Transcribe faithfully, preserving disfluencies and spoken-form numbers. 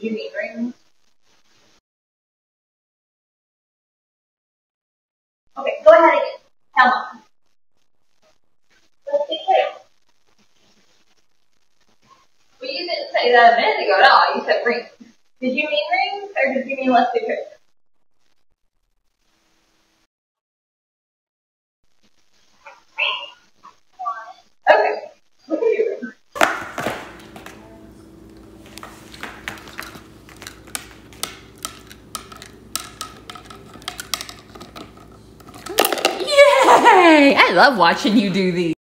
you mean rings? Okay, go ahead again. Tell Mom. Let's be clear. Well, you didn't say that a minute ago at all. You said rings. Did you mean rings, or did you mean let's be clear? Okay. Look at you. Yay! I love watching you do these.